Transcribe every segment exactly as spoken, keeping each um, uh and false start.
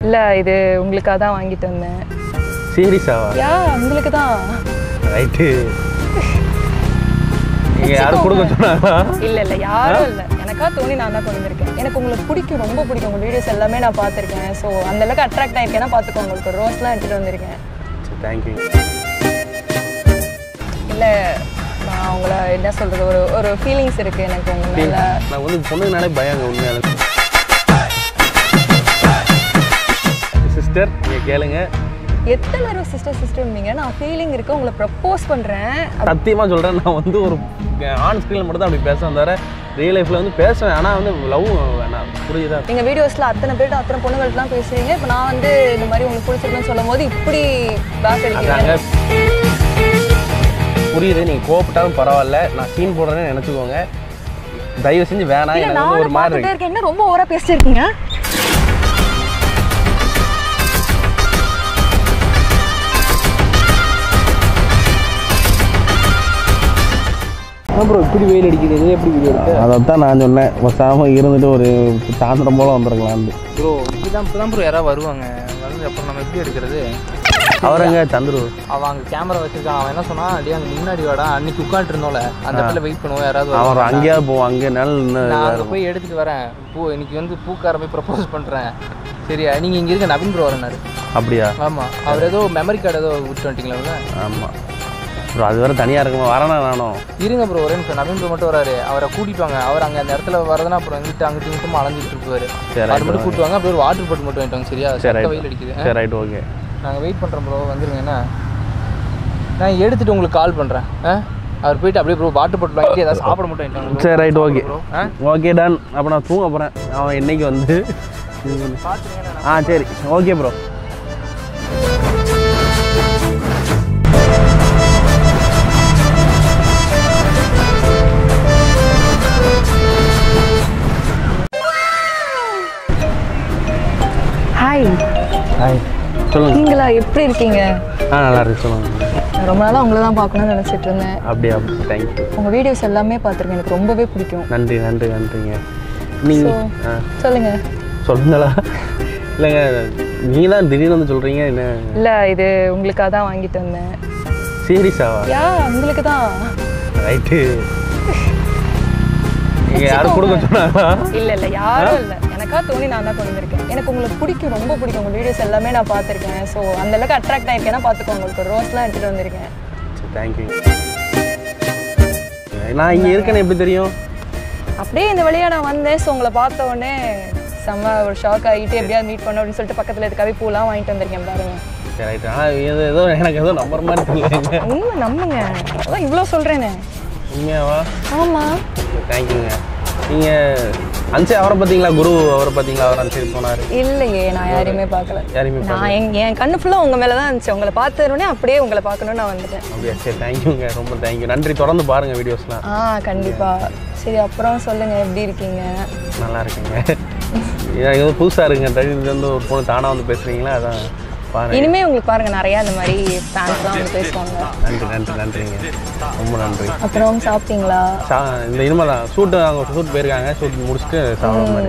இல்ல இது உங்களுக்காக தான் வாங்கிட்டு வந்தேன். சீரியஸாவா? யா உங்களுக்கு தான். ரைட்டு. நீங்க யாரும் கொடுக்க சொன்னாங்களா? இல்ல இல்ல யாரும் இல்ல. எனக்கா தோணி நான் தான் கொண்டு வந்திருக்கேன். எனக்கு உங்களுக்கு பிடிக்கும், ரொம்ப பிடிக்கும். உங்க வீடியோஸ் எல்லாமே நான் பார்த்திருக்கேன். சோ அந்த அளவுக்கு அட்ராக்ட் ஆயிருக்கேன்னா பாத்துக்கோங்க. உங்களுக்கு ஒரு ரோஸ்லாம் எடுத்துட்டு வந்திருக்கேன். Thank you. இல்ல நான் உங்களை என்ன சொல்றது ஒரு ஒரு ஃபீலிங்ஸ் இருக்கு எனக்கு உங்க மேல. நான் வந்து பொண்ணுனாலே பயங்க உண்மையால. சிஸ்டர் நீங்க கேளுங்க. எத்தனை தடவை சிஸ்டர் சிஸ்டர் நீங்க நான் ஃபீலிங் இருக்கு உங்களை ப்ரப்போஸ் பண்றேன். சத்தியமா சொல்றேன் நான் வந்து ஒரு ஆன் ஸ்கிரீன்ல மட்டும் தான் அப்படி பேசுவேன் தவிர ரியல் லைஃப்ல வந்து பேசுவேன். ஆனா வந்து லவ் வேணாம். புரியுதா? நீங்க வீடியோஸ்ல அத்தனை பேர்ட்ட அத்தனை பொண்ணுங்கள்ட்டலாம் பேசுறீங்க. இப்போ நான் வந்து இந்த மாதிரி உங்களுக்கு பிடிச்சிருக்குன்னு சொல்லும் போது இப்படி பேக் அடிக்கிறீங்க. புரியுது, நீங்க கோபப்பட்டாலும் பரவாயில்ல, நான் சீன் போடுறேன்னு நினைச்சுக்கோங்க. தயவு செஞ்சு வேணாம். எனக்கு வந்து ஒரு மாதிரி இருக்கு. என்ன ரொம்ப ஓவரா பேசிட்டு இருக்கீங்க? ப்ரோ இப்படி வெயில் அடிக்குது, இது எப்படி வீடியோ இருக்குது? அதைத்தான் நான் சொன்னேன், வசாமல் இருந்துட்டு ஒரு சாயந்தரம் போல் வந்துருங்களான்னு. ப்ரோ இப்படிதான் இப்போ தான் ப்ரோ யாராவது வருவாங்க, வந்து அப்புறம் நம்ம எப்படி எடுக்கிறது? அவரங்க சந்துரு அவன் அங்கே கேமரா வச்சிருக்கான். அவன் என்ன சொன்னான், அப்படியே அங்கே முன்னாடி வாடா, அன்னைக்கு உட்காந்துட்டு இருந்தோம்ல அந்த இடத்துல வெயிட் பண்ணுவோம் யாராவது. அவர் அங்கேயா போவோம், அங்கே நல்ல நான் அங்கே போய் எடுத்துகிட்டு வரேன். பூ இன்னைக்கு வந்து பூக்கார போய் ப்ரப்போஸ் பண்ணுறேன். சரியா, நீங்கள் இங்கே இருக்க நவீன் ப்ரோ வரனாரு. அப்படியா? ஆமாம், அவர் ஏதோ மெமரி கார்டு ஏதோ விட்டு வந்துட்டீங்களா? ஆமாம் ப்ரோ, அது வேறு தனியாக இருக்குமா? வரேனா நானும்? இருங்க ப்ரோ, ஒரே நிமிஷம். நவீன் ப்ரோ மட்டும் வராரு, அவரை கூட்டிட்டு வாங்க. அவர் அங்கே அந்த இடத்துல வரதுன்னா அப்புறம் இங்கிட்டு அங்கிட்டு இங்கிட்டு அலைஞ்சிட்டு இருப்பாரு. அது மட்டும் கூட்டு வாங்க. அப்படியே ஒரு வாட்டர் பாட்டில் மட்டும் வாங்கிட்டாங்க. சரியா? சரி, வெயில் அடிக்குது. சரி ரைட், ஓகே. நாங்கள் வெயிட் பண்ணுறோம் ப்ரோ, வந்துருங்க. என்ன நான் எடுத்துகிட்டு உங்களுக்கு கால் பண்ணுறேன். அவர் போயிட்டு அப்படியே ப்ரோ வாட்டர் பாட்டில் வாங்கிட்டு ஏதாவது சாப்பிட மட்டும் வாங்கிட்டாங்க. சரி ரைட், ஓகே ஓகே டன். அப்போ நான் தூங்க போகிறேன். அவன் இன்னைக்கு வந்து ஆ சரி ஓகே ப்ரோ. ஹாய். ஹாய், சொல்லுங்கள். நீங்களா எப்படி இருக்கீங்க? ஆ நல்லா இருக்கு, சொல்லுங்கள். ரொம்ப நாளாக உங்களை தான் பார்க்கணும்னு நினச்சிட்டு இருந்தேன். அப்படியா? தேங்க்யூ. உங்கள் வீடியோஸ் எல்லாமே பார்த்துருக்கேன், எனக்கு ரொம்பவே பிடிக்கும். நன்றி நன்றி நன்றிங்க. நீங்கள் ஆ சொல்லுங்கள். சொல்லுங்களா? இல்லைங்க, நீங்கள் தான் திடீர்னு வந்து சொல்கிறீங்க. என்ன? இல்லை இது உங்களுக்காக தான் வாங்கிட்டு வந்தேன். சீரியஸாவா? யா உங்களுக்கு தான். ரைட்டு. நீங்கள் யாரும் கொடுக்க சொன்னாங்களா? இல்லை இல்லை யாரும் இல்லை. எனக்கா தோணி நான் தான் கொண்டு வந்திருக்கேன். எனக்கு உங்களுக்கு பிடிக்கும், ரொம்ப பிடிக்கும். உங்கள் வீடியோஸ் எல்லாமே நான் பார்த்துருக்கேன். ஸோ அந்த அளவுக்கு அட்ராக்ட் ஆயிருக்கேன்னா பார்த்துக்கோங்க. உங்களுக்கு ஒரு ரோஸ்லாம் எடுத்துகிட்டு வந்திருக்கேன். தேங்க்யூ. நான் இங்கே இருக்கேன்னு எப்படி தெரியும்? அப்படியே இந்த வழியாக நான் வந்தேன். ஸோ உங்களை பார்த்த உடனே செம்ம ஒரு ஷாக் ஆகிட்டு எப்படியாவது மீட் பண்ணோம் அப்படின்னு சொல்லிட்டு பக்கத்தில் இதுக்காகவே பூலாம் வாங்கிட்டு வந்திருக்கேன் பாருங்க. சரி ரைட். ஆனால் இது ஏதோ எனக்கு ஏதோ நம்பர் மாதிரி தெரியல. உண்மை நம்புங்க, அதான் இவ்வளோ சொல்கிறேனே. உண்மையாவா? ஆமாம். தேங்க்யூங்க. நீங்கள் அன்சே அவரை பார்த்தீங்களா? குரு அவரை பார்த்தீங்களா? அவர் அன்சைடு போனார். இல்லையே, நான் யாரையுமே பார்க்கல. யாரையுமே நான் என் என் கண்ணு ஃபுல்லாக உங்கள் மேலே தான் இருந்துச்சு. உங்களை பார்த்ததுனே அப்படியே உங்களை பார்க்கணுன்னு நான் வந்துட்டேன். அப்படியா? சரி தேங்க்யூங்க, ரொம்ப தேங்க்யூ. நன்றி. தொடர்ந்து பாருங்கள் வீடியோஸ்லாம். ஆ கண்டிப்பாக. சரி அப்புறம் சொல்லுங்கள், எப்படி இருக்கீங்க? நல்லா இருக்குங்க. எனக்கு வந்து புதுசாக இருக்குங்க. இது வந்து ஒரு பொண்ணு தானாக வந்து பேசுகிறீங்களா? அதான் பாருங்கள். இனிமேல் உங்களுக்கு பாருங்கள், நிறையா இந்த மாதிரி ஃபேன்ஸ்லாம் வந்து பேசுவாங்க. நன்றி நன்றி நன்றிங்க, ரொம்ப நன்றி. அப்புறம் சாப்பிட்டீங்களா? சா இந்த இனிமேல் தான் ஷூட்டு, அவங்க ஷூட் போயிருக்காங்க. ஷூட் முடிச்சுட்டு சாப்பிட்ற மாதிரி.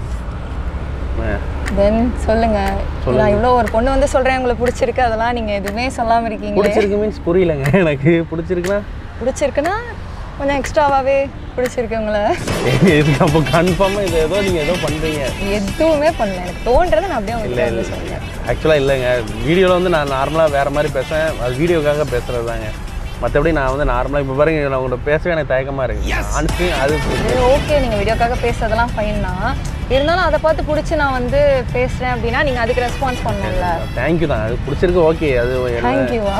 தென் சொல்லுங்கள். நான் இவ்வளோ ஒரு பொண்ணு வந்து சொல்கிறேன் உங்களுக்கு பிடிச்சிருக்கு, அதெல்லாம் நீங்கள் எதுவுமே சொல்லாமல் இருக்கீங்க. பிடிச்சிருக்கு மீன்ஸ் புரியலங்க எனக்கு. பிடிச்சிருக்குன்னா பிடிச்சிருக்குன்னா கொஞ்சம் எக்ஸ்ட்ராவாகவே பிடிச்சிருக்கு உங்களை. இது அப்போ கன்ஃபார்மாக இது ஏதோ நீங்கள் ஏதோ பண்ணுறீங்க. எதுவுமே பண்ணல, எனக்கு தோன்றதை நான் அப்படியே இல்லை இல்லை சொல்லுங்கள். ஆக்சுவலாக இல்லைங்க, வீடியோவில் வந்து நான் நார்மலாக வேறு மாதிரி பேசுவேன். அது வீடியோக்காக பேசுகிறது தாங்க. மற்றபடி நான் வந்து நார்மலாக இப்போ பாருங்க, நான் உங்கள்கிட்ட பேசவே எனக்கு தயக்கமாக இருக்குது. ஆன்ஸ்டி அது ஓகே, நீங்கள் வீடியோக்காக பேசுறதெல்லாம் ஃபைன் தான். இருந்தாலும் அதை பார்த்து பிடிச்சி நான் வந்து பேசுகிறேன் அப்படின்னா நீங்கள் அதுக்கு ரெஸ்பான்ஸ் பண்ணணும்ல. தேங்க்யூ தான், அது பிடிச்சிருக்கு. ஓகே, அது தேங்க்யூவா?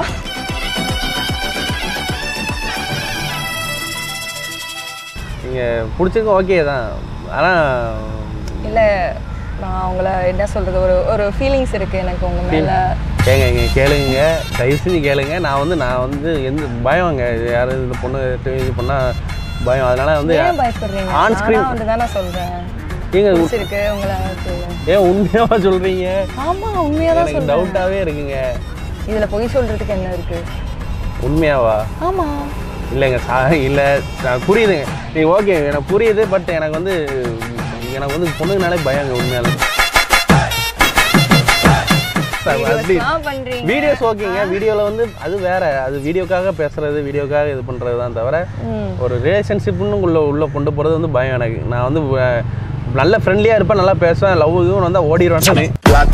நீங்கள் பிடிச்சிருக்கு ஓகே தான். ஆனால் இல்லை, நான் உங்களை என்ன சொல்கிறது ஒரு ஒரு ஃபீலிங்ஸ் இருக்குது எனக்கு உங்கள் மேலே. கேங்க இங்கே கேளுங்க, தயவு செஞ்சு கேளுங்க. நான் வந்து நான் வந்து எந்த பயங்க, யாரும் இந்த பொண்ணு இது பண்ணால் பயம். அதனால வந்து பயப்படுறீங்க? ஆன் ஸ்க்ரீன் வந்து தான் நான் சொல்கிறேன். ஏங்க இருக்கு உங்களை ஏன் உண்மையாக சொல்கிறீங்க? ஆமாம் உண்மையாக தான் சொல்கிறேன். டவுட்டாகவே இருக்குங்க. இதில் பொய் சொல்கிறதுக்கு என்ன இருக்குது? உண்மையாவா? ஆமாம். இல்லைங்க சா இல்லை புரியுதுங்க. நீ ஓகே எனக்கு புரியுது. பட் எனக்கு வந்து எனக்கு வந்து பொண்ணுங்கனாலே பயங்க உண்மையாலே. அப்படி பண்றீங்க வீடியோஸ் ஓகேங்க. வீடியோவில் வந்து அது வேற, அது வீடியோக்காக பேசுறது, வீடியோக்காக இது பண்ணுறது தான் தவிர ஒரு ரிலேஷன்ஷிப்னு உள்ள உள்ள கொண்டு போகிறது வந்து பயம் எனக்கு. நான் வந்து நல்ல ஃப்ரெண்ட்லியாக இருப்பேன், நல்லா பேசுவேன், லவ் இதுவும் வந்தால் ஓடிடுவேன்.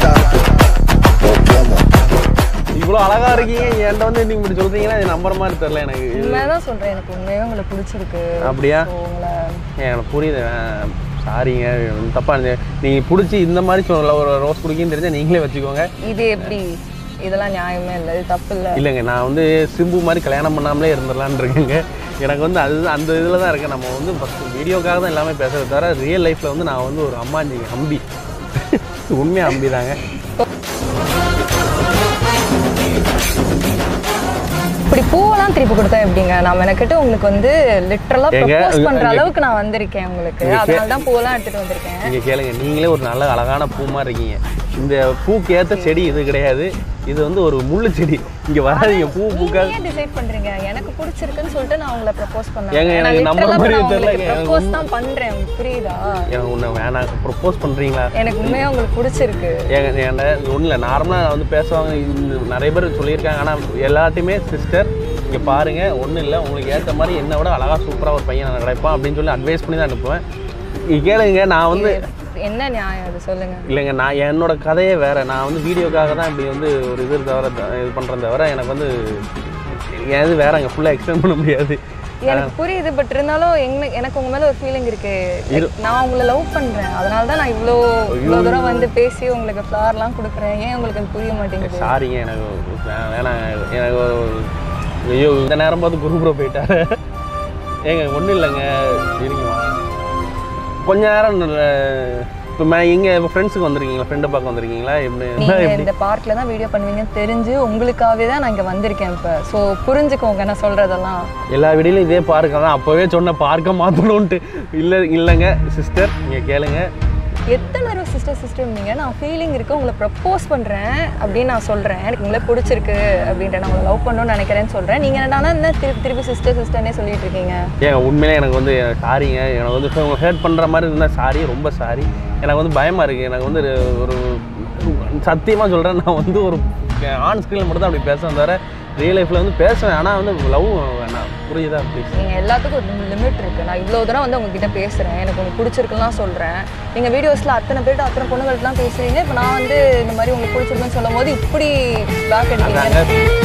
இவ்வளோ அழகா இருக்கீங்க, என்கிட்ட வந்து நீங்கள் இப்படி சொல்கிறீங்கன்னா இது நம்புற மாதிரி தெரியல எனக்கு. உண்மையாக சொல்கிறேன், எனக்கு உண்மையாக உங்களை பிடிச்சிருக்கு. அப்படியா? உங்களை எனக்கு புரியுது, சாரிங்க தப்பா இருந்தேன். நீங்கள் பிடிச்சி இந்த மாதிரி சொல்ல ஒரு ரோஸ் பிடிக்குன்னு தெரிஞ்சால் நீங்களே வச்சுக்கோங்க. இது எப்படி? இதெல்லாம் நியாயமே இல்லை, இது தப்பு இல்லை. இல்லைங்க, நான் வந்து சிம்பு மாதிரி கல்யாணம் பண்ணாமலே இருந்துடலான்னு இருக்கேங்க. எனக்கு வந்து அது அந்த இதில் தான் இருக்கேன். நம்ம வந்து ஃபஸ்ட்டு வீடியோக்காக தான் எல்லாமே பேசுறது தவிர ரியல் லைஃப்பில் வந்து நான் வந்து ஒரு அம்மாஞ்சிங்க, அம்பி, உண்மையாக அம்பி தாங்க. இப்படி பூவெல்லாம் திருப்பி கொடுத்தா எப்படிங்க? நான் மெனக்கிட்டு உங்களுக்கு வந்து லிட்டரலா ப்ரப்போஸ் பண்ற அளவுக்கு நான் வந்திருக்கேன் உங்களுக்கு. அதனால தான் பூவெல்லாம் எடுத்துட்டு வந்திருக்கேன். நீங்க கேளுங்க, நீங்களே ஒரு நல்ல அழகான பூ மாதிரி இருக்கீங்க. இந்த பூக்கு ஏற்ற செடி இது கிடையாது, இது வந்து ஒரு முள்ளு செடி. இங்க வராதீங்க, பூ பூக்காக நீங்க டிசைட் பண்றீங்க. எனக்கு பிடிச்சிருக்குன்னு சொல்லிட்டு நான் உங்களை ப்ரப்போஸ் பண்ணேன். ஏங்க எனக்கு நம்பர் மாதிரி தெரியல. ப்ரப்போஸ் தான் பண்றேன், உங்களுக்கு புரியுதா? எனக்கு உன்னை வேணாம் ப்ரப்போஸ் பண்றீங்களா? எனக்கு உண்மையா உங்களுக்கு பிடிச்சிருக்கு. ஏங்க என்ன ஒன்றும் இல்லை, நார்மலாக வந்து பேசுவாங்க, நிறைய பேர் சொல்லியிருக்காங்க. ஆனால் எல்லாத்தையுமே சிஸ்டர் இங்கே பாருங்கள், ஒன்றும் இல்லை, உங்களுக்கு ஏற்ற மாதிரி என்னை விட அழகாக சூப்பராக ஒரு பையன் நான் கிடைப்பான் அப்படின்னு சொல்லி அட்வைஸ் பண்ணி தான் அனுப்புவேன். இங்கே கேளுங்க, நான் வந்து என்ன நியாயம் அது சொல்லுங்க. இல்லைங்க, நான் என்னோட கதையே வேறு. நான் வந்து வீடியோக்காக தான் இப்படி வந்து ஒரு இது தவிர இது பண்ணுறேன் தவிர எனக்கு வந்து எது வேறங்க ஃபுல்லாக எக்ஸ்பிளைன் பண்ண முடியாது. எனக்கு புரியுது, பட் இருந்தாலும் என்ன எனக்கு உங்க மேல ஒரு ஃபீலிங் இருக்கு. நான் உங்களை லவ் பண்றேன், அதனால தான் நான் இவ்வளோ இவ்வளோ தூரம் வந்து பேசி உங்களுக்கு ஃப்ளவர்லாம் கொடுக்குறேன். ஏன் உங்களுக்கு அது புரிய மாட்டேங்குது? சாரிங்க, எனக்கு வேணாம். எனக்கு ஐயோ இந்த நேரம் பார்த்து குரூப்ரோ போயிட்டாரு. ஏங்க ஒன்றும் இல்லைங்க, இருங்க கொஞ்ச நேரம். இப்போ இங்கே இப்போ ஃப்ரெண்ட்ஸுக்கு வந்திருக்கீங்களா, ஃப்ரெண்டை பார்க்க வந்திருக்கீங்களா? எப்படி நீங்கள் இந்த பார்க்கில் தான் வீடியோ பண்ணுவீங்கன்னு தெரிஞ்சு உங்களுக்காகவே தான் நான் இங்கே வந்திருக்கேன் இப்போ. ஸோ புரிஞ்சுக்கோங்க நான் சொல்கிறதெல்லாம். எல்லா வீடியோலையும் இதே பார்க்க தான் அப்போவே சொன்ன பார்க்க மாற்றணுன்ட்டு. இல்லை இல்லைங்க சிஸ்டர், நீங்கள் கேளுங்க. எத்தனை தடவை சிஸ்டர் சிஸ்டர் நீங்கள் நான் ஃபீலிங் இருக்குது, உங்களை ப்ரப்போஸ் பண்ணுறேன் அப்படின்னு நான் சொல்கிறேன். எனக்கு உங்களை பிடிச்சிருக்கு அப்படின்ட்டு நான் உங்களை லவ் பண்ணணும்னு நினைக்கிறேன்னு சொல்கிறேன். நீங்கள் என்னன்னா என்ன திருப்பி திருப்பி சிஸ்டர் சிஸ்டர்னே சொல்லிட்டு இருக்கீங்க? ஏங்க உண்மையிலே எனக்கு வந்து சாரிங்க, எனக்கு வந்து உங்களை ஹேர்ட் பண்ணுற மாதிரி இருந்தால் சாரி, ரொம்ப சாரி. எனக்கு வந்து பயமாக இருக்குது. எனக்கு வந்து ஒரு சத்தியமாக சொல்கிறேன், நான் வந்து ஒரு ஆன் ஸ்க்ரீனில் மட்டும் தான் அப்படி பேசுவேன் தவிர ரியல் லைஃப்பில் வந்து பேசுவேன். ஆனால் வந்து லவ் வேணாம், புரியுதா? ப்ளீஸ். நீங்கள் எல்லாத்துக்கும் ஒரு லிமிட் இருக்குது. நான் இவ்வளோ தூரம் வந்து உங்ககிட்ட பேசுகிறேன், எனக்கு உங்களுக்கு பிடிச்சிருக்குலாம் சொல்கிறேன். நீங்கள் வீடியோஸில் அத்தனை பேர்ட்டு அத்தனை பொண்ணுகள்லாம் பேசுகிறீங்க. இப்போ நான் வந்து இந்த மாதிரி உங்களுக்கு பிடிச்சிருக்குன்னு சொல்லும் போது இப்படி பேக் அடிக்கிறீங்க.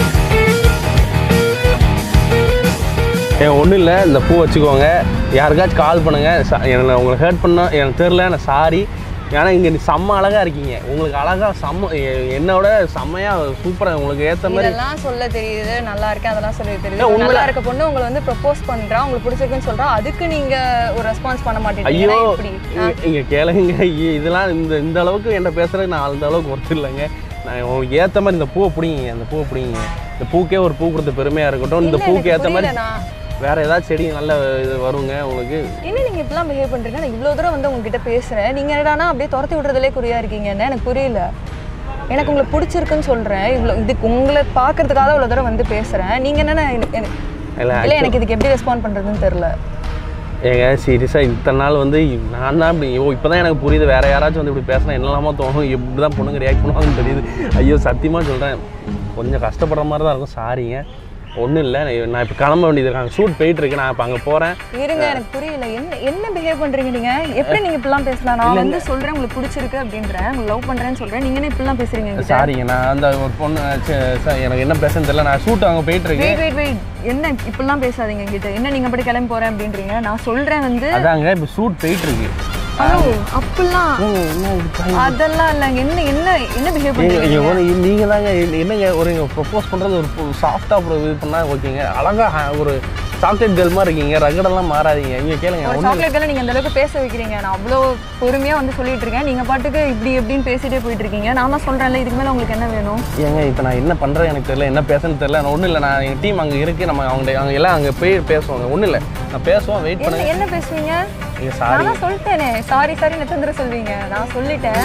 ஏன் ஒன்றும் இல்லை, இந்த பூ வச்சுக்கோங்க, யாருக்காச்சும் கால் பண்ணுங்கள். எனக்கு உங்களை ஹேர்ட் பண்ண எனக்கு தெரில, நான் சாரி. ஏன்னா இங்கே செம்ம அழகாக இருக்கீங்க, உங்களுக்கு அழகாக செம்ம என்னோட செம்மையாக சூப்பராக உங்களுக்கு ஏற்ற மாதிரி இதெல்லாம் சொல்ல தெரியுது, நல்லா இருக்கேன் அதெல்லாம் சொல்ல தெரியுது. நல்லா இருக்க பொண்ணு உங்களை வந்து ப்ரப்போஸ் பண்ணுறா, உங்களுக்கு பிடிச்சிருக்குன்னு சொல்கிறா, அதுக்கு நீங்கள் ஒரு ரெஸ்பான்ஸ் பண்ண மாட்டேங்க. ஐயோ இங்கே கேளுங்க, இதெல்லாம் இந்த இந்த அளவுக்கு என்ன பேசுகிறேன் நான் அந்த அளவுக்கு ஒருத்தர் இல்லைங்க. நான் உங்களுக்கு ஏற்ற மாதிரி இந்த பூவை பிடிங்க, அந்த பூவை பிடிங்க. இந்த பூக்கே ஒரு பூ கொடுத்த பெருமையாக இருக்கட்டும். இந்த பூக்கு ஏற்ற மாதிரி வேற ஏதாவது செடி நல்ல இது வருங்க உங்களுக்கு. என்ன நீங்கள் இப்படிலாம் பிஹேவ் பண்ணுறீங்க? நான் இவ்வளோ தூரம் வந்து உங்ககிட்ட பேசுகிறேன், நீங்கள் என்னடானா அப்படியே துரத்தி விடுறதுலே குறியா இருக்கீங்கன்னு எனக்கு புரியல. எனக்கு உங்களை பிடிச்சிருக்குன்னு சொல்கிறேன், இவ்வளோ இதுக்கு உங்களை பார்க்கறதுக்காக இவ்வளோ தூரம் வந்து பேசுகிறேன். நீங்கள் என்னென்ன இல்லை எனக்கு இதுக்கு எப்படி ரெஸ்பாண்ட் பண்ணுறதுன்னு தெரில. ஏங்க சீரியஸாக இத்தனை நாள் வந்து நான் தான் இப்படி ஓ இப்போ தான் எனக்கு புரியுது, வேறு யாராச்சும் வந்து இப்படி பேசினா என்னெல்லாமோ தோணும், எப்படி தான் பொண்ணுங்க ரியாக்ட் பண்ணுவாங்கன்னு தெரியுது. ஐயோ சத்தியமாக சொல்கிறேன், கொஞ்சம் கஷ்டப்படுற மாதிரி தான் இருக்கும், சாரிங்க. ஒன்றும் இல்லை, நான் இப்போ கிளம்ப வேண்டியது இருக்காங்க, ஷூட் போயிட்டுருக்கு, நான் இப்போ அங்கே போகிறேன். இருங்க, எனக்கு புரியல, என்ன என்ன பிஹேவ் பண்ணுறீங்க நீங்கள்? எப்படி நீங்கள் இப்படிலாம் பேசலாம்? நான் வந்து சொல்கிறேன் உங்களுக்கு பிடிச்சிருக்கு அப்படின்றேன், உங்களுக்கு லவ் பண்ணுறேன்னு சொல்கிறேன், நீங்கள் என்ன இப்படிலாம் பேசுகிறீங்க? சாரிங்க, நான் அந்த ஒரு பொண்ணு எனக்கு என்ன பேசுன்னு தெரியல, நான் ஷூட் அங்கே போயிட்டுருக்கு. வெயிட் வெயிட் வெயிட் என்ன இப்படிலாம் பேசாதீங்க என்கிட்ட. என்ன நீங்கள் அப்படி கிளம்பி போகிறேன் அப்படின்றீங்க? நான் சொல்கிறேன் வந்து அதாங்க இப்போ ஷூட் போயிட்டுருக்கு. அப்படிலாம் அதெல்லாம் இல்லைங்க. என்ன என்ன என்ன பிஹேவ் பண்ணுறீங்க நீங்கள் தாங்க? என்னங்க ஒரு ப்ரப்போஸ் பண்ணுறது ஒரு சாஃப்டாக இது பண்ணால் ஓகேங்க, அழகாக ஒரு சாக்லேட் கேர்ள் மாதிரி இருக்கீங்க, ரகடெல்லாம் மாறாதீங்க. இங்கே கேளுங்க, சாக்லேட் கேர்ள் நீங்கள் அந்த அளவுக்கு பேச வைக்கிறீங்க. நான் அவ்வளோ பொறுமையாக வந்து சொல்லிட்டு இருக்கேன், நீங்கள் பாட்டுக்கு இப்படி எப்படின்னு பேசிட்டே போயிட்டு இருக்கீங்க. நான் தான் சொல்கிறேன்ல, இதுக்கு மேலே உங்களுக்கு என்ன வேணும்? ஏங்க இப்போ நான் என்ன பண்ணுறேன் எனக்கு தெரியல, என்ன பேசுன்னு தெரியல. ஒன்றும் இல்லை, நான் எங்கள் டீம் அங்கே இருக்குது, நம்ம அவங்க அவங்க எல்லாம் அங்கே போய் பேசுவாங்க. ஒன்றும் இல்லை, நான் பேசுவோம், வெயிட் பண்ணி. என்ன பேசுவீங்க? சாரி நான் சொல்லிட்டேனே, சாரி சாரி நெத்தந்திர சொல்வீங்க, நான் சொல்லிட்டேன்.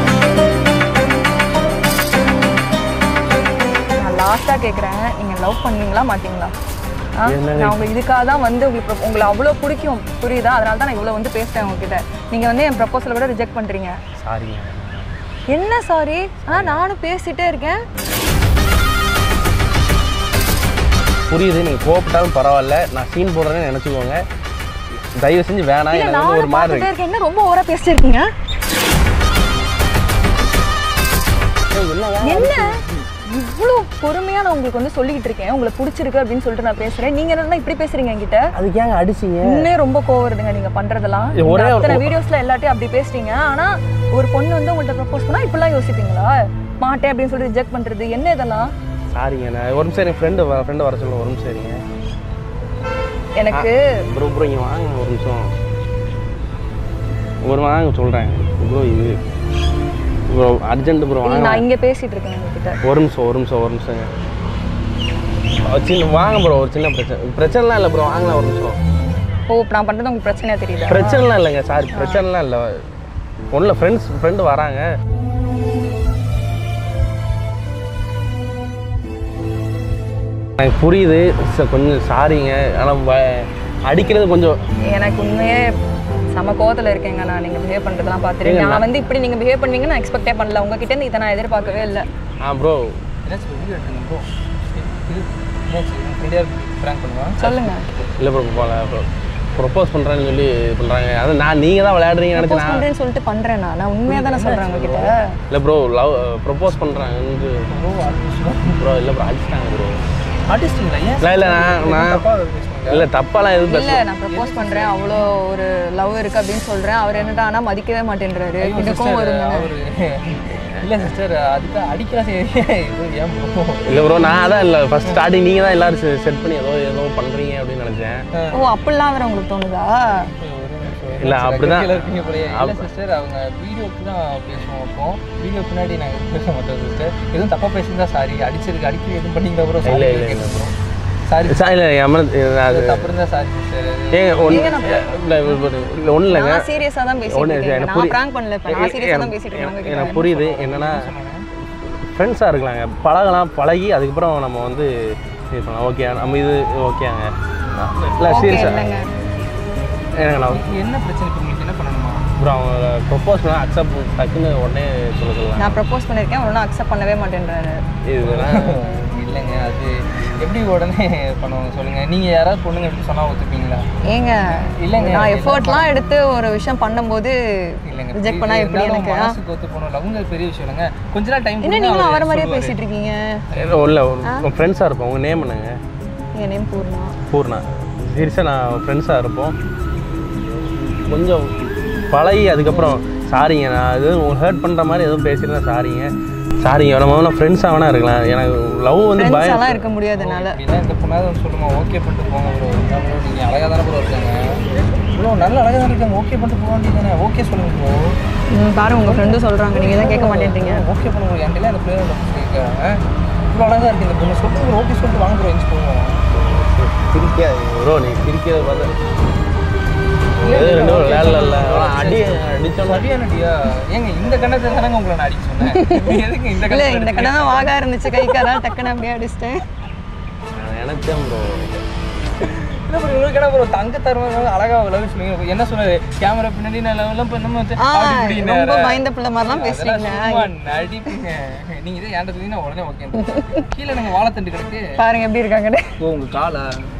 நான் லாஸ்ட்டாக கேட்குறேன், நீங்கள் லவ் பண்ணுவீங்களா மாட்டீங்களா? நான் உங்களுக்கு இதுக்காக தான் வந்து உங்களுக்கு உங்களை அவ்வளோ பிடிக்கும், புரியுதா? அதனால தான் நான் இவ்வளோ வந்து பேசுகிறேன் உங்ககிட்ட. நீங்கள் வந்து என் ப்ரப்போசலை விட ரிஜெக்ட் பண்ணுறீங்க. சாரிங்க, என்ன சாரி? ஆ நானும் பேசிட்டே இருக்கேன். புரியுது, நீங்கள் கோவப்பட்டாலும் பரவாயில்ல, நான் சீன் போடுறேன்னு நினச்சிக்கோங்க. தயவு செஞ்சு வேணாம், எனக்கு ஒரு மாதிரி இருக்கு. என்ன ரொம்ப ஓவரா பேசிட்டு இருக்கீங்க? என்ன இவ்வளோ பொறுமையா நான் உங்களுக்கு வந்து சொல்லிக்கிட்டு இருக்கேன், உங்களுக்கு பிடிச்சிருக்கு அப்படின்னு சொல்லிட்டு நான் பேசுறேன். நீங்க என்ன இப்படி பேசுறீங்க என்கிட்ட? அதுக்கு ஏங்க அடிச்சிங்க? இன்னும் ரொம்ப கோவம் வருதுங்க நீங்க பண்றதெல்லாம். அத்தனை வீடியோஸ்ல எல்லாத்தையும் அப்படி பேசுறீங்க. ஆனா ஒரு பொண்ணு வந்து உங்கள்ட்ட ப்ரப்போஸ் பண்ணா இப்படிலாம் யோசிப்பீங்களா? மாட்டேன் அப்படின்னு சொல்லி ரிஜெக்ட் பண்றது என்ன இதெல்லாம்? சாரிங்க, நான் ஒரு நிமிஷம் என் ஃப்ரெண்டு ஃப்ரெண்டு வர சொல்லுங்க. ஒரு நிமிஷம் சரிங்க. எனக்கு ப்ரோ ப்ரோ இங்கே வாங்க ஒரு நிமிஷம். ஒரு வாங்க சொல்கிறேன் ப்ரோ. இது ப்ரோ அர்ஜென்ட் ப்ரோ. நான் இங்கே பேசிகிட்டு இருக்கேன் உங்ககிட்ட. ஒரு நிமிஷம் ஒரு நிமிஷம் ஒரு நிமிஷங்க. சின்ன வாங்க ப்ரோ. ஒரு சின்ன பிரச்சனை பிரச்சனைலாம் இல்லை ப்ரோ. வாங்கலாம் ஒரு நிமிஷம். ஓ நான் பண்ணுறது உங்களுக்கு பிரச்சனையாக தெரியல? பிரச்சனைலாம் இல்லைங்க சாரி, பிரச்சனைலாம் இல்லை. ஒன்றும் இல்லை, ஃப்ரெண்ட்ஸ் ஃப்ரெண்டு வராங்க. எனக்கு புரியுது, கொஞ்சம் சாரிங்க. ஆனால் அடிக்கிறது கொஞ்சம் எனக்கு உண்மையே செம கோவத்தில் இருக்கேங்க. நான் நீங்கள் பிஹேவ் பண்ணுறதுலாம் பார்த்துருக்கேன். நான் வந்து இப்படி நீங்கள் பிஹேவ் பண்ணுவீங்கன்னு நான் எக்ஸ்பெக்டே பண்ணல. உங்ககிட்ட இருந்து இதை நான் எதிர்பார்க்கவே இல்லை. ஆ ப்ரோ சொல்லுங்க. இல்லை ப்ரோ போல ப்ரோ ப்ரொப்போஸ் பண்ணுறேன்னு சொல்லி இது பண்ணுறாங்க. அது நான் நீங்கள் தான் விளையாடுறீங்கன்னு நினச்சேன். பண்ணுறேன்னு சொல்லிட்டு பண்ணுறேன். நான் நான் உண்மையாக தானே சொல்கிறேன் உங்ககிட்ட. இல்லை ப்ரோ லவ் ப்ரொப்போஸ் பண்ணுறாங்க ப்ரோ. இல்லை ப்ரோ அடிச்சிட்டாங்க ப்ரோ. இல்லை இல்லை நான் நான் இல்லை தப்பாலாம் எதுவும் இல்லை. நான் ப்ரப்போஸ் பண்ணுறேன், அவ்வளோ ஒரு லவ் இருக்குது அப்படின்னு சொல்கிறேன். அவர் என்னடா ஆனால் மதிக்கவே மாட்டேன்றாரு. இதுக்கும் வருங்க. இல்லை சிஸ்டர், அதுக்கு அடிக்கலாம் சரி. ஏன் ப்ரோ? இல்லை ப்ரோ நான் அதான் இல்லை ஃபஸ்ட் ஸ்டார்டிங் நீங்கள் தான் எல்லோரும் செட் பண்ணி ஏதோ ஏதோ பண்ணுறீங்க அப்படின்னு நினச்சேன். ஓ அப்படிலாம் வேறு உங்களுக்கு தோணுதா? இல்லை அப்படிதான் இருக்கீங்க போலயே. இல்லை சிஸ்டர், அவங்க வீடியோக்கு தான் பேசுவோம். அப்போ வீடியோ பின்னாடி நாங்கள் பேச மாட்டோம் சிஸ்டர். எதுவும் தப்பாக பேசியிருந்தா சாரி. அடிச்சிருக்கு அடிக்க எதுவும் பண்ணிங்களா ப்ரோ? இல்லை இல்லை இல்லை ப்ரோ சாரி சார். இல்லை அது தப்பு இருந்தால் சாரி சிஸ்டர். ஏங்க ஒன்று இல்லை ஒன்றும் இல்லைங்க. நான் சீரியஸாக தான் பேசிட்டு நான் ப்ராங்க் பண்ணல. இப்போ நான் சீரியஸாக தான் பேசிட்டு இருக்கேன். எனக்கு புரியுது. என்னன்னா ஃப்ரெண்ட்ஸாக இருக்கலாங்க, பழகலாம். பழகி அதுக்கப்புறம் நம்ம வந்து இது பண்ணலாம். ஓகே நம்ம இது ஓகேங்க. இல்லை சீரியஸாக எனக்கு நான் என்ன பிரச்சனை இப்போ உங்களுக்கு என்ன பண்ணணுமா ப்ரோ? அவங்க ப்ரொப்போஸ் பண்ணால் அக்செப்ட் டக்குன்னு உடனே சொல்ல சொல்லலாம். நான் ப்ரப்போஸ் பண்ணியிருக்கேன், ஒன்றும் அக்செப்ட் பண்ணவே மாட்டேன்றாரு. இதுதான் இல்லைங்க, அது எப்படி உடனே பண்ணுவாங்க சொல்லுங்கள். நீங்கள் யாராவது பொண்ணுங்க எப்படி சொன்னால் ஒத்துப்பீங்களா? ஏங்க இல்லைங்க, நான் எஃபோர்ட்லாம் எடுத்து ஒரு விஷயம் பண்ணும்போது இல்லைங்க ரிஜெக்ட் பண்ணால் எப்படி? எனக்கு மனசுக்கு ஒத்து போகணும். லவ்ங்க பெரிய விஷயம் இல்லைங்க. கொஞ்ச நாள் டைம் என்ன நீங்களும் அவரை மாதிரியே பேசிகிட்டு இருக்கீங்க? இல்லை உங்கள் ஃப்ரெண்ட்ஸாக இருப்போம். உங்கள் நேம் என்னங்க? என் நேம் பூர்ணா. பூர்ணா. சீரியஸாக நான் ஃப்ரெண்ட்ஸாக இருப்போம். கொஞ்சம் பழகி அதுக்கப்புறம் சாரிங்க, நான் எதுவும் உங்களுக்கு ஹர்ட் பண்ணுற மாதிரி எதுவும் பேசியிருந்தேன் சாரிங்க. சாரிங்க நம்ம நான் ஃப்ரெண்ட்ஸாக வேணா இருக்கலாம். எனக்கு லவ் வந்து பயம்லாம் இருக்க முடியாது என்னால். இல்லை இந்த பொண்ணாவது வந்து சொல்லுமா ஓகே பண்ணிட்டு போங்க ப்ரோ. ப்ரோ நீங்கள் அழகாக தானே ப்ரோ இருக்காங்க. ப்ரோ நல்ல அழகாக தானே இருக்காங்க. ஓகே பண்ணிட்டு போக வேண்டியதானே. ஓகே சொல்லுங்க ப்ரோ. பாருங்க உங்கள் ஃப்ரெண்டும் சொல்கிறாங்க, நீங்கள் தான் கேட்க மாட்டேன்றீங்க. ஓகே பண்ணுங்க. என்கிட்ட அந்த பிள்ளையோட கேட்குறாங்க. இவ்வளோ அழகாக இருக்குது இந்த பொண்ணு. சொல்லுங்க ப்ரோ. ஓகே சொல்லிட்டு வாங்க ப்ரோ. எஞ்சி போவோம். சிரிக்காது ப்ரோ. நீ சிரிக்கிறது பார்த்து ரெண்டு அடி அடிச்சோம். சரியானடியா? ஏங்க இந்த கண்ணத்தை தானங்க உங்களை நான் அடிக்க சொன்னேன். எதுக்கு இந்த இல்லை இந்த கடை தான் வாகா இருந்துச்சு கை காரா டக்குன்னு அப்படியே அடிச்சிட்டேன். எனக்கு தான் ப்ரோ. இல்லை ப்ரோ இவ்வளோ கடை ப்ரோ தங்க தருவாங்க அழகாக லவ் சொல்லுங்க. என்ன சொன்னாரு? கேமரா பின்னாடி நான் லவ்லாம் பண்ண ரொம்ப பயந்த பிள்ளை மாதிரிலாம் பேசுறீங்க. நடிப்புங்க. நீங்கள் இதை ஏன்டா சொல்லி நான் உடனே ஓகே. கீழே நாங்கள் வாழைத்தண்டு கிடக்கு பாருங்க எப்படி இருக்காங்கன்னு. ஓ உங்கள் காலா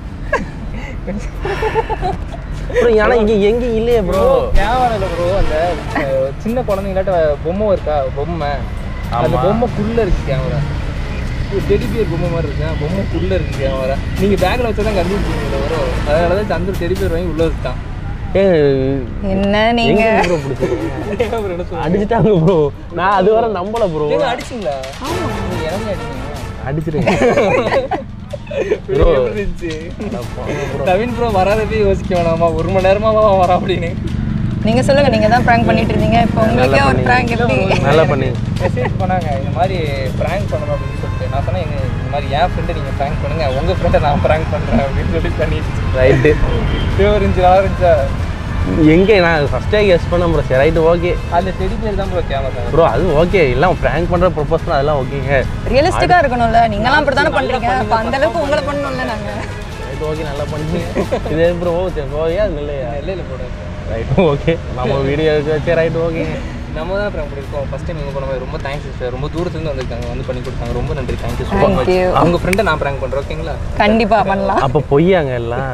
ப்ரோ? ஆனால் இங்கே எங்கேயும் இல்லையே ப்ரோ. கேமரா இல்லை ப்ரோ. அந்த சின்ன குழந்தைங்களாட்ட பொம்மை இருக்கா பொம்மை, அந்த பொம்மைக்குள்ளே இருக்குது கேமரா. டெடி பியர் பொம்மை மாதிரி இருக்கா, பொம்மைக்குள்ளே இருக்குது கேமரா. நீங்கள் பேக்கில் வச்சா தான் கண்டுபிடிச்சிங்க வரும். அதனால தான் சந்தூர் டெடி பியர் வாங்கி உள்ளே வச்சுட்டான். என்ன நீங்க அடிச்சுட்டாங்க ப்ரோ. நான் அது வர நம்பல ப்ரோ. அடிச்சிங்களா? நீங்கள் இறங்கி அடிச்சீங்க. அடிச்சிருக்கேன் ப்ரோ. நவீன் ப்ரோ வராதவே யோசிக்க வேணாமா? ஒரு மணி நேரமாவா வரா அப்படின்னு நீங்க சொல்லுங்க. நீங்க தான் பிராங்க் பண்ணிட்டு இருந்தீங்க, இப்போ உங்களுக்கே ஒரு பிராங்க் எப்படி? நல்லா பண்ணி மெசேஜ் பண்ணாங்க இந்த மாதிரி பிராங்க் பண்ணணும் அப்படின்னு சொல்லிட்டு. நான் சொன்னேன் எங்க இந்த மாதிரி என் ஃப்ரெண்டை நீங்கள் பிராங்க் பண்ணுங்க, உங்கள் ஃப்ரெண்டை நான் பிராங்க் பண்ணுறேன் அப்படின்னு சொல்லி பண்ணி ரைட்டு. இருந்துச்சு நல்லா இருந்துச்சா? எங்கே நான் ஃபஸ்ட்டே கெஸ் பண்ண ப்ரோ. சரி ரைட்டு ஓகே. அந்த டெடி பேர் தான் ப்ரோ கேமரா ப்ரோ. அது ஓகே. எல்லாம் ப்ராங்க் பண்ணுற ப்ரொப்போஸ் பண்ண அதெல்லாம் ஓகேங்க. ரியலிஸ்டிக்காக இருக்கணும்ல. நீங்களாம் அப்படி தானே பண்ணுறீங்க. அப்போ அந்த அளவுக்கு உங்களை பண்ணணும்ல நாங்கள். ரைட் ஓகே நல்லா பண்ணி இதே ப்ரோ ஓகே போயா இல்லையா? இல்லை இல்லை ப்ரோ. Right okay. நம்ம வீடியோ வச்சு ரைட் ஓகேங்க. நம்ம தான் ப்ராங்க் பண்ணியிருக்கோம் ஃபர்ஸ்ட் டைம் இவங்க பண்ண ரொம்ப தேங்க்ஸ் சிஸ்டர் ரொம்ப தூரத்துலேருந்து வந்திருக்காங்க வந்து பண்ணி கொடுத்தாங்க ரொம்ப நன்றி தேங்க்யூ ஸோ மச் அவங்க ஃப்ரெண்டை நான் ப்ராங்க் பண்ணுறேன் ஓகேங்களா கண்டிப்பா பண்ணலாம் அப்போ பொய்யாங்க எல்லாம்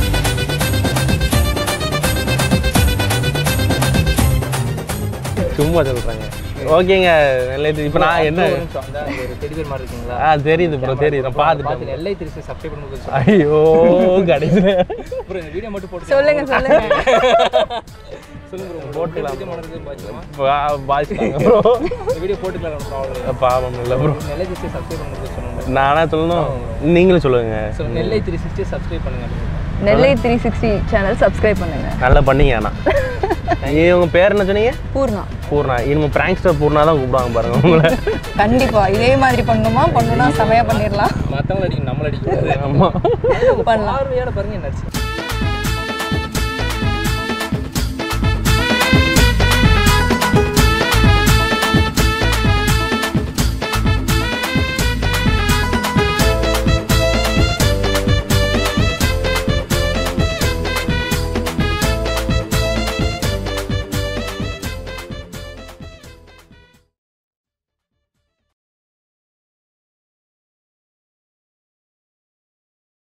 சும்மா சொல்கிறாங்க ஓகேங்க இப்போ நான் என்ன ஒரு டெடி பேர் மாதிரி இருக்கீங்களா ஆ தெரியுது ப்ரோ தெரியுது நான் பார்த்துட்டேன் எல்ஐ திருச்சி சப்ஸ்கிரைப் பண்ணுங்க ஐயோ கடைசி ப்ரோ இந்த வீடியோ மட்டும் போட்டு சொல்லுங்க சொல்லுங்க சொல்லுங்க ப்ரோ போட்டுக்கலாம் மனதுக்கு பாய்ச்சலாமா பாய்ச்சாங்க ப்ரோ இந்த வீடியோ போட்டுக்கலாம் ப்ராப்ளம் பாவம் இல்லை ப்ரோ நெல்லை திருச்சி சப்ஸ்கிரைப் பண்ணுங்க சொல்லுங்க நானா சொல்லணும் நீங்களும் சொல்லுங்க so Nellai three sixty subscribe பண்ணுங்க Nellai three sixty channel subscribe பண்ணுங்க நல்லா பண்ணீங்க ஆனால் உங்க பேர் என்ன சொன்னீங்க பூர்ணா பூர்ணா இனிமே பிராங்க்ஸ்டர் பூர்ணா தான் கூப்பிடுவாங்க பாருங்க உங்களை கண்டிப்பா இதே மாதிரி பண்ணுமா பண்ணுனா செமையா பண்ணிடலாம் மற்றவங்க அடிக்கணும் நம்மள அடிக்கிறது ஆமாம் பண்ணலாம் பார்வையோட பாருங்க என்னாச்சு